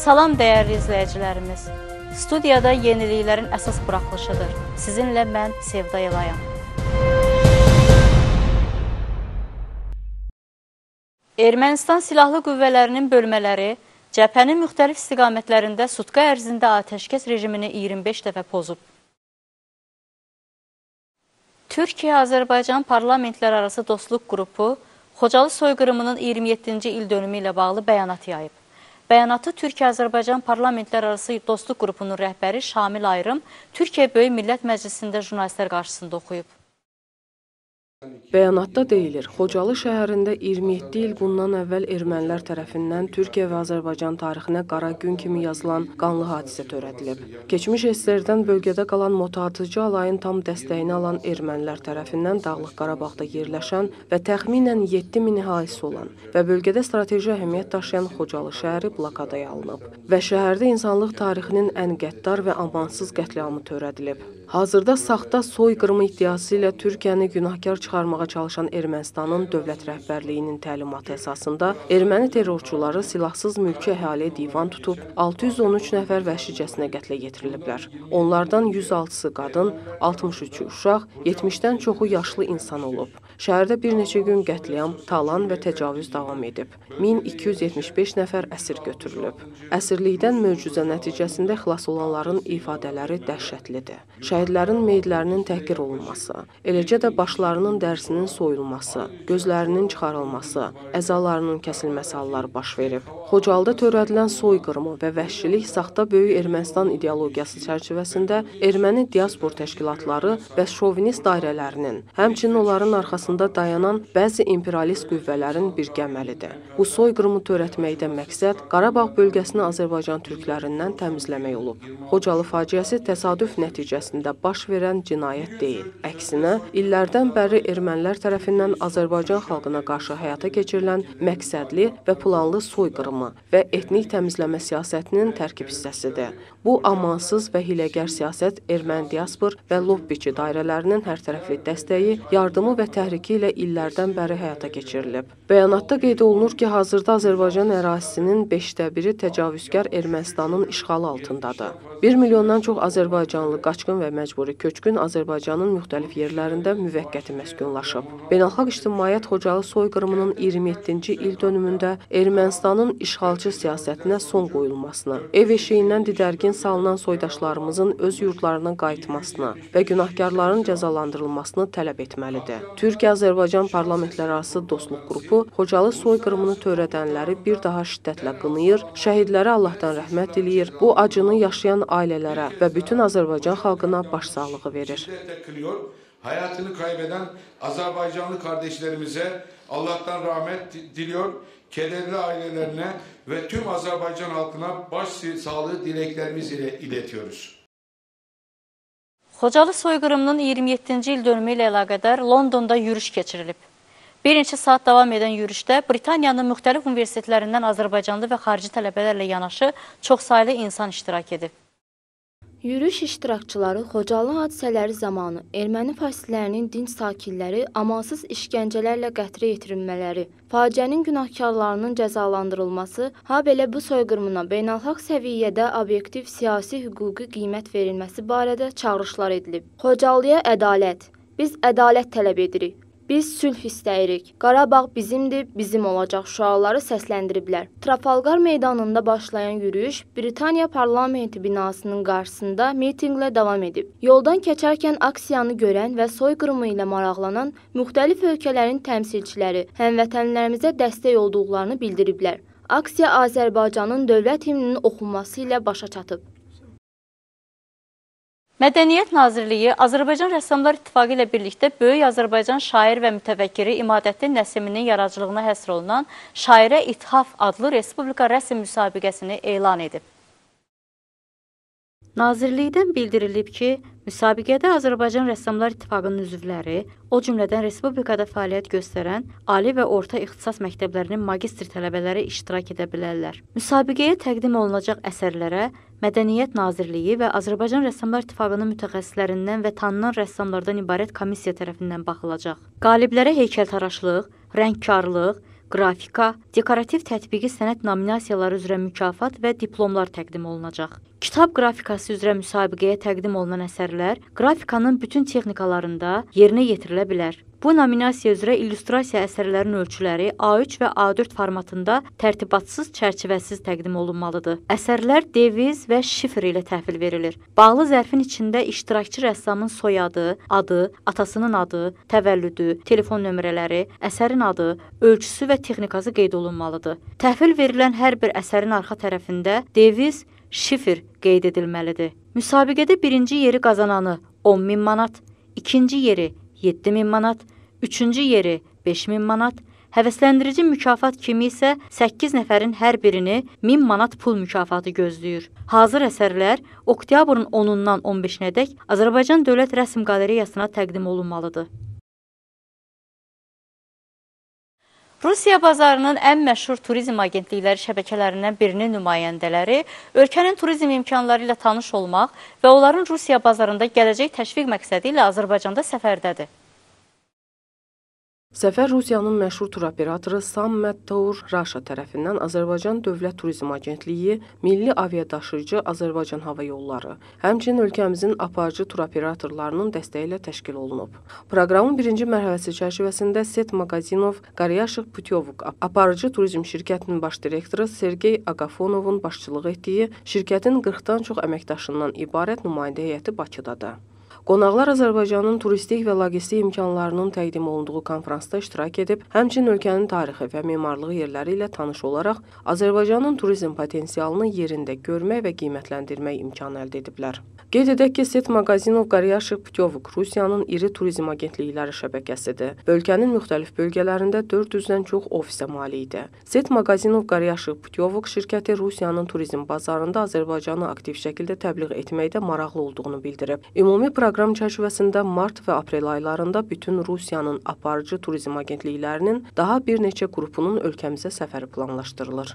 Salam dəyərli izləyicilərimiz. Studiyada yeniliklərin əsas buraxılışıdır. Sizinlə mən Sevda Elayam. Ermənistan Silahlı Qüvvələrinin bölmələri cəbhənin müxtəlif istiqamətlərində sutka ərzində atəşkəs rejimini 25 dəfə pozub. Türkiyə-Azərbaycan parlamentlərarası dostluq qrupu Xocalı soyqırımının 27-ci il dönümü ilə bağlı bəyanat yayıb. Bəyanatı Türkiyə-Azərbaycan parlamentlərarası dostluq qrupunun rəhbəri Şamil Ayrım Türkiyə Böyük Millət Məclisində jurnalistlər qarşısında oxuyub. Bəyanatda deyilir, Xocalı şəhərində 27 il bundan əvvəl ermənilər tərəfindən Türkiyə və Azərbaycan tarixinə qara gün kimi yazılan qanlı hadisə törədilib. Keçmiş SSR-dən bölgədə qalan motatıcı alayın tam dəstəyini alan ermənilər tərəfindən Dağlıq Qarabağda yerləşən və təxminən 7000 əhalisi olan və bölgədə strateji əhəmiyyət daşıyan Xocalı şəhəri blokadaya alınıb və şəhərdə insanlıq tarixinin ən qəddar və amansız qətliamı törədilib. Hazırda saxta soyqırımı iddiası ilə Türkiyəni günahkar çıxarmağa çalışan Ermənistanın dövlət rəhbərliyinin təlimatı əsasında erməni terrorçuları silahsız mülki əhaliyə divan tutub, 613 nəfər vəhşicəsinə qətlə yetiriliblər. Onlardan 106-sı qadın, 63-ü uşaq, 70-dən çoxu yaşlı insan olub. Şəhərdə bir neçə gün qətliam, talan və təcavüz davam edib. 1275 nəfər əsir götürülüb. Əsirlikdən möcüzə nəticəsində xilas olanların ifadələri dəhşətlidir. Şəhidlərin meyidlərinin təhqir olunması, eləcə də başlarının dərisinin soyulması, gözlərinin çıxarılması, əzalarının kəsilməsi halları baş verib. Xocalıda törədilən soyqırımı və vəhşilik saxta Böyük Ermənistan ideologiyası çərçivəsində erməni diaspor təşkilatları və şovinist dairələrinin, həmçinin onların arxasında dayanan bəzi imperialist qüvvələrin birgə əməlidir. Bu soyqırımı törətməkdə məqsəd Qarabağ bölgəsini Azərbaycan türklərindən təmizləmək olub. Xocalı faciəsi təsadüf nəticəsində baş verən cinayət deyil. Əksinə, illərdən bəri ermənilər tərəfindən Azərbaycan xalqına qarşı həyata keçirilən məqsədli və planlı soyqırımı və etnik təmizləmə siyasətinin tərkib hissəsidir. Bu amansız və hiləgər siyasət erməni diaspor və lobbiçi dairələrinin hərtərəfli dəstəyi, yardımı və təhriki ilə illərdən bəri həyata keçirilib. Bəyanatda qeyd olunur ki, hazırda Azərbaycan ərazisinin 1/5-i təcavüzkar Ermənistanın işğalı altındadır. 1 milyondan çox azərbaycanlı qaçqın və məcburi köçkün Azərbaycanın müxtəlif yerlərində müvəqqəti məskunlaşıb. Beynəlxalq ictimaiyyət Xocalı soyqırımının 27-ci il dönümündə Ermənistanın işğalçı siyasətinə son qoyulmasını, ev eşiyindən didərgin salınan soydaşlarımızın öz yurdlarına qayıtmasını və günahkarların cəzalandırılmasını tələb etməlidir. Türkiyə-Azərbaycan parlamentlərarası dostluq qrupu Xocalı soyqırımını törədənləri bir daha şiddətlə qınayır, şəhidlərə Allahdan rəhmət diləyir, bu acını yaşayan ailələrə və bütün Azərbaycan xalqına başsağlığı verir. Hayatını kaybeden Azerbaycanlı kardeşlerimize Allah'tan rahmet diliyor, kederli ailelerine ve tüm Azerbaycan halkına başsağlığı dileklerimizi iletiyoruz. Xocalı soyqırımının 27-ci il dönümü ilə əlaqədar Londonda yürüş keçirilib. Bir neçə saat davam edən yürüşdə Britaniyanın müxtəlif universitetlərindən Azərbaycanlı və xarici tələbələrlə yanaşı çoxsaylı insan iştirak edib. Yürüyüş iştirakçıları Xocalı hadisələri zamanı erməni faşistlərinin dinc sakinləri amansız işgəncələrlə qətlə yetirilmələri, faciənin günahkarlarının cəzalandırılması, habelə bu soyqırımına beynəlxalq səviyyədə obyektiv siyasi hüquqi qiymət verilməsi barədə çağırışlar edilib. Xocalıya ədalət. Biz ədalət tələb edirik. Biz sülh istəyirik. Qarabağ bizimdir, bizim olacaq şüarları səsləndiriblər. Trafalgar meydanında başlayan yürüyüş Britaniya parlamenti binasının qarşısında mitinqlə davam edib. Yoldan keçərkən aksiyanı görən və soyqırımı ilə maraqlanan müxtəlif ölkələrin təmsilçiləri həmvətənlərimizə dəstək olduqlarını bildiriblər. Aksiya Azərbaycanın dövlət himninin oxunması ilə başa çatıb. Mədəniyyət Nazirliyi Azərbaycan Rəssamlar İttifaqı ilə birlikdə Böyük Azərbaycan şair və mütəfəkkiri İmadəddin Nəsiminin yaradıcılığına həsr olunan Şairə İthaf adlı Respublika rəsm müsabiqəsini elan edib. Nazirlikdən bildirilib ki, müsabiqədə Azərbaycan Rəssamlar İttifaqının üzvləri, o cümlədən Respublikada fəaliyyət göstərən ali və orta ixtisas məktəblərinin magistr tələbələri iştirak edə bilərlər. Müsabiqəyə təqdim olunacaq əsərlərə Mədəniyyət Nazirliyi və Azərbaycan Rəssamlar İttifaqının mütəxəssislərindən və tanınan rəssamlardan ibarət komissiya tərəfindən baxılacaq. Qaliblərə heykəltaraşlıq, rəngkarlıq, qrafika, dekorativ tətbiqi sənət nominasiyaları üzrə mükafat və diplomlar təqdim olunacaq. Kitab qrafikası üzrə müsabiqəyə təqdim olunan əsərlər qrafikanın bütün texnikalarında yerinə yetirilə bilər. Bu nominasiya üzrə illüstrasiya əsərlərinin ölçüləri A3 və A4 formatında tərtibatsız, çərçivəsiz təqdim olunmalıdır. Əsərlər deviz və şifr ilə təhvil verilir. Bağlı zərfin içində iştirakçı rəssamın soyadı, adı, atasının adı, təvəllüdü, telefon nömrələri, əsərin adı, ölçüsü və texnikası qeyd olunmalıdır. Təhvil verilən hər bir əsərin arxa tərəfində deviz, şifr qeyd edilməlidir. Müsabiqədə birinci yeri qazananı 10.000 manat, ikinci yeri 7.000 manat, üçüncü yeri 5.000 manat, həvəsləndirici mükafat kimi isə 8 nəfərin hər birini 1000 manat pul mükafatı gözləyir. Hazır əsərlər oktyabrın 10-dan 15-nədək Azərbaycan Dövlət Rəsm Qalereyasına təqdim olunmalıdır. Rusiya bazarının ən məşhur turizm agentlikləri şəbəkələrindən birinin nümayəndələri ölkənin turizm imkanları ilə tanış olmaq və onların Rusiya bazarında gələcək təşviq məqsədi ilə Azərbaycanda səfərdədir. Səfər Rusiyanın məşhur tur operatoru Sammet Tour Russia tərəfindən Azərbaycan Dövlət Turizm Agentliyi, Milli Aviadaşıyıcı Azərbaycan Hava Yolları, həmçinin ölkəmizin aparıcı tur operatorlarının dəstəyi ilə təşkil olunub. Proqramın birinci mərhələsi çərçivəsində Set Magazinov Qaryaşıq Putyovuk aparıcı turizm şirkətinin baş direktoru Sergey Agafonovun başçılıq etdiyi şirkətin 40-dan çox əməkdaşından ibarət nümayəndə heyəti Bakıdadır. Qonaqlar Azərbaycanın turistik və logistik imkanlarının təqdim olunduğu konfransda iştirak edib, həmçinin ölkənin tarixi və memarlıq yerləri ilə tanış olaraq Azərbaycanın turizm potensialını yerində görmək və qiymətləndirmək imkanı əldə ediblər. Qeyd edək ki, Set Magazinov Qaryaşıq Putyovuk Rusiyanın iri turizm agentlikləri şəbəkəsidir. Ölkənin müxtəlif bölgələrində 400-dən çox ofisə malikdir. Set Magazinov Qaryaşıq Putyovuk şirkəti Rusiyanın turizm bazarında Azərbaycanı aktiv şəkildə təbliğ etməkdə maraqlı olduğunu bildirib. Ümumi proqram çərçivəsində mart və aprel aylarında bütün Rusiyanın aparıcı turizm agentliklərinin daha bir neçə qrupunun ölkəmizə səfəri planlaşdırılır.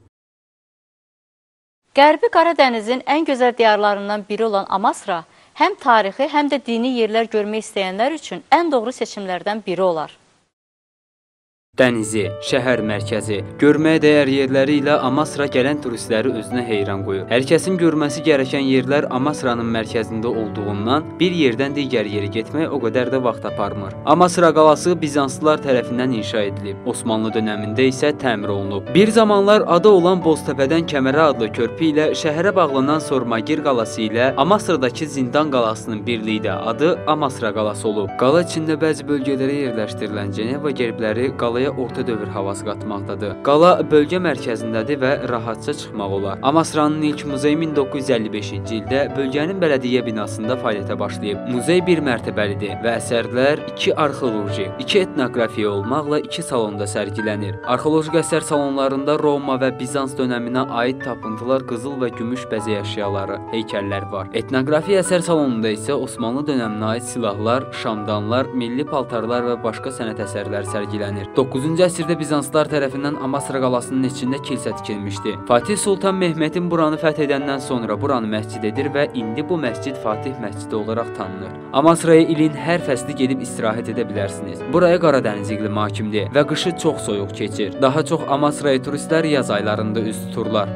Qərbi Qaradənizin ən gözəl diyarlarından biri olan Amasra, həm tarixi, həm də dini yerlər görmək istəyənlər üçün ən doğru seçimlərdən biri olar. Dənizi, şəhər mərkəzi, görməyə dəyər yerləri ilə Amasra gələn turistləri özünə heyran qoyur. Hər kəsin görməsi gərəkən yerlər Amasranın mərkəzində olduğundan bir yerdən digər yerə getmək o qədər də vaxt aparmır. Amasra qalası Bizanslılar tərəfindən inşa edilib, Osmanlı dönəmində isə təmir olunub. Bir zamanlar adı olan Boztəpədən Kəmərə adlı körpü ilə şəhərə bağlanan Sormagir qalası ilə Amasradakı Zindan qalasının birliyi də adı Amasra qalası olub. Qala içində bəzi bölgələrə yerləşdirilən Ceneva gerbləri qalaya orta dövr havası qatmaqdadır. Qala bölgə mərkəzindədir və rahatca çıxmaq olar. Amasranın ilk muzeyi 1955-ci ildə bölgənin bələdiyyə binasında fəaliyyətə başlayıb. Muzey bir mərtəbəlidir və əsərlər 2 arxeoloji, 2 etnografiya olmaqla 2 salonda sərgilənir. Arxeoloji əsər salonlarında Roma və Bizans dönəminə aid tapıntılar, qızıl və gümüş bəzək əşyaları, heykəllər var. Etnografiya əsər salonunda isə Osmanlı dönəminə aid silahlar, şamdanlar, milli paltarlar və başqa sənət əsərləri sərgilənir. 9-cu əsrdə Bizanslılar tərəfindən Amasra qalasının içində kilsə tikilmişdi. Fatih Sultan Mehmetin buranı fəth edəndən sonra buranı məscid edir və indi bu məscid Fatih məscidi olaraq tanınır. Amasraya ilin hər fəsli gedib istirahət edə bilərsiniz. Buraya Qaradəniz iqlimi hakimdir və qışı çox soyuq keçir. Daha çox Amasraya turistlər yaz aylarında üz tuturlar.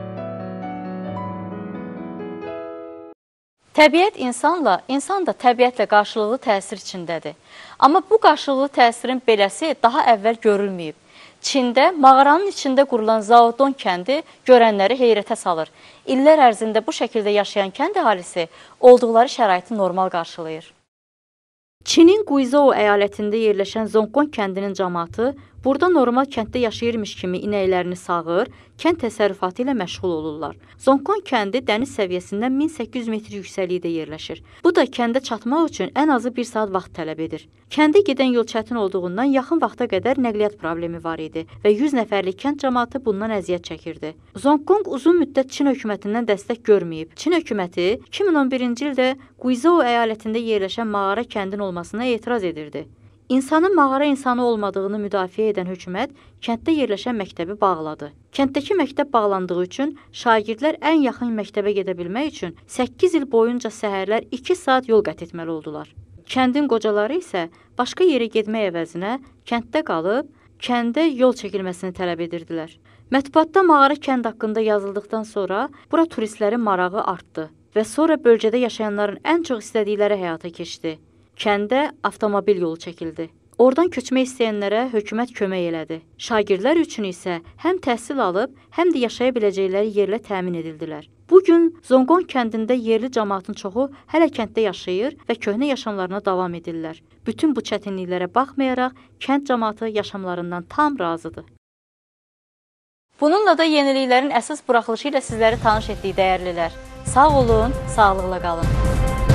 Təbiət insanla, insan da təbiətlə qarşılıqlı təsir içindədir. Amma bu qarşılıqlı təsirin beləsi daha əvvəl görülməyib. Çində mağaranın içində qurulan Zaodon kəndi görənləri heyrətə salır. İllər ərzində bu şəkildə yaşayan kənd əhalisi olduqları şəraiti normal qarşılayır. Çinin Guizhou əyalətində yerləşən Zongkong kəndinin cəmaatı burada normal kənddə yaşayırmış kimi inəklərini sağır, kənd təsərrüfatı ilə məşğul olurlar. Zongkong kəndi dəniz səviyyəsindən 1800 metr yüksəklikdə yerləşir. Bu da kəndə çatmaq üçün ən azı 1 saat vaxt tələb edir. Kəndə gedən yol çətin olduğundan yaxın vaxta qədər nəqliyyat problemi var idi və 100 nəfərlik kənd cəmaatı bundan əziyyət çəkirdi. Zongkong uzun müddət Çin hökumətindən dəstək görməyib. Çin hökuməti 2011-ci ildə Guizhou əyalətində yerləşən mağara kəndin olmasına etiraz edirdi. İnsanın mağara insanı olmadığını müdafiə edən hökumət kənddə yerləşən məktəbi bağladı. Kənddəki məktəb bağlandığı üçün şagirdlər ən yaxın məktəbə gedə bilmək üçün 8 il boyunca səhərlər 2 saat yol qət etməli oldular. Kəndin qocaları isə başqa yerə getmək əvəzinə kənddə qalıb kəndə yol çəkilməsini tələb edirdilər. Mətbuatda mağara kənd haqqında yazıldıqdan sonra bura turistlərin marağı artdı və sonra bölgədə yaşayanların ən çox istədikləri həyata keçdi. Kəndə avtomobil yolu çəkildi. Oradan köçmək istəyənlərə hökumət kömək elədi. Şagirdlər üçün isə həm təhsil alıb, həm də yaşaya biləcəkləri yerlə təmin edildilər. Bu gün Zonqon kəndində yerli cəmaatın çoxu hələ kənddə yaşayır və köhnə yaşamlarına davam edirlər. Bütün bu çətinliklərə baxmayaraq, kənd cəmaatı yaşamlarından tam razıdır. Bununla da yeniliklərin əsas buraxılışı ilə sizləri tanış etdik dəyərlilər. Sağ olun, sağlıqla qalın.